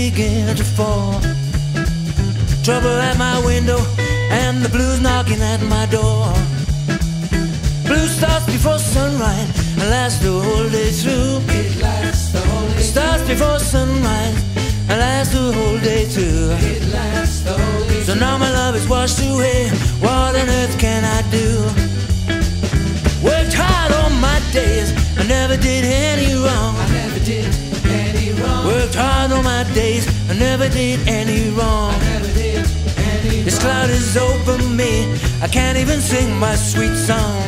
begin to fall. Trouble at my window and the blues knocking at my door. Blue starts before sunrise and lasts the whole day through. It lasts the whole day. Starts before sunrise and lasts the whole day through. It lasts the whole day. So now my love is washed away. What on earth can I do? Worked hard all my days, I never did any wrong. I never did any wrong. Worked hard all my days, I never did any wrong. I never did any wrong. This cloud is over me, I can't even sing my sweet song.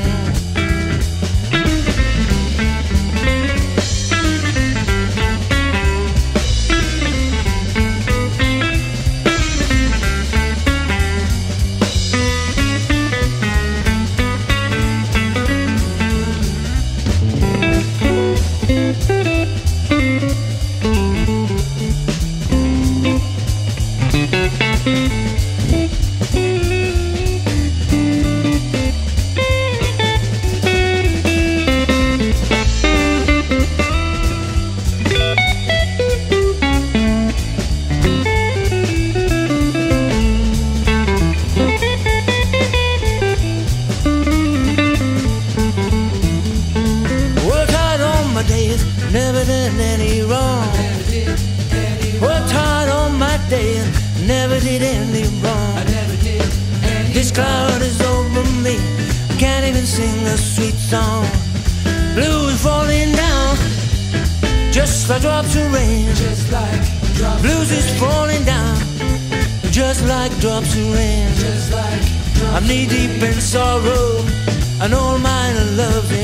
Never did any wrong. Worked hard on my days, never did any wrong. This cloud is over me, I can't even sing a sweet song. Blues falling down, just like drops of rain. Blues is falling down, just like drops of rain. I'm knee deep in sorrow, and all my love's